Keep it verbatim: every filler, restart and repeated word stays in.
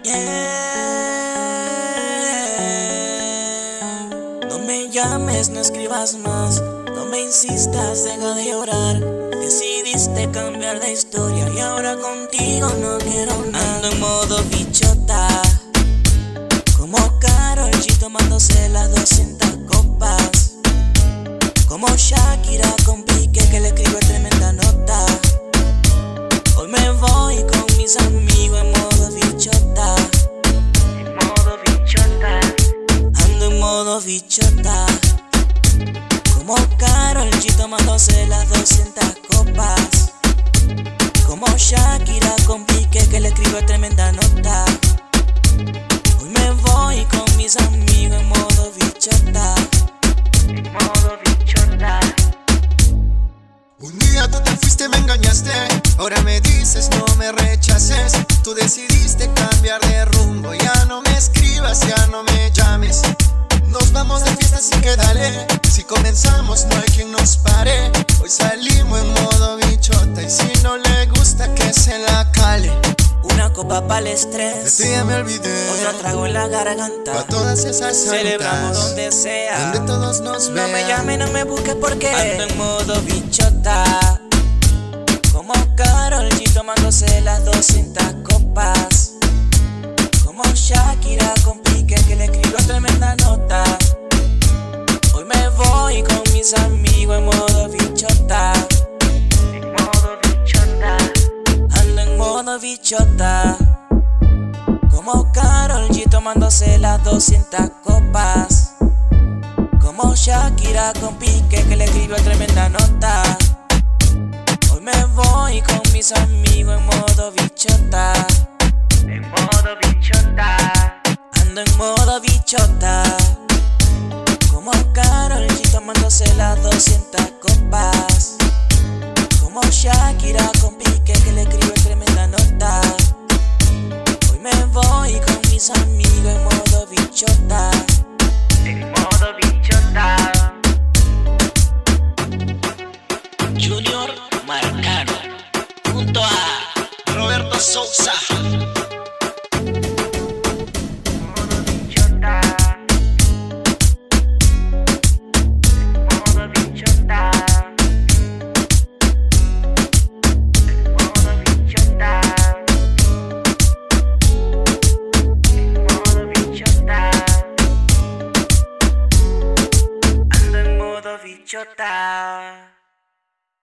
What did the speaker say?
Eh, no me llames, no escribas más, no me insistas, deja de llorar. Decidiste cambiar de historia y ahora contigo no quiero nada. Ando en modo bichota, como Karol G tomándose las doscientas copas, como Shakira con Piqué que le escribe tremenda nota. Hoy me voy con mis amigos en modo bichota, en modo bichota. Ando en modo bichota, como Karol G tomándose las doscientas copas, como Shakira con Piqué que le escribe tremenda nota. Hoy me voy con mis amigos en modo bichota, en modo bichota. Un día tú te fuiste, me engañaste, ahora me dices no me rechaces. Tú decidiste cambiar de rumbo, ya no me escribas, ya no me llames. Nos vamos de fiesta así que dale, si comenzamos no hay quien nos pare. Hoy salimos en modo bichota y si no le gusta que se la cale. Una copa para el De estrés, ti ya me olvidé, otro trago en la garganta. pa' todas esas Celebramos santas donde sea, donde todos nos no vean. me llames, no me busques porque ando en modo bichota, como Karol G tomándose las doscientas copas, como Shakira con Piqué que le escribió tremenda nota. Hoy me voy con mis amigos en modo bichota, en modo bichota. Ando en modo bichota, como Karol G tomándose las doscientas copas, como Shakira con Piqué que le escribió tremenda nota. Hoy me voy con mis amigos en modo bichota, en modo bichota. Ando en modo bichota, como Karol G tomándose las doscientas copas, como Shakira con Piqué que le escribe tremenda nota. Hoy me voy con mis amigos en modo bichota, en modo bichota. Junior Marcano junto a Roberto Sousa. Modo bichota, modo bichota, modo bichota, modo bichota. Ando en modo bichota.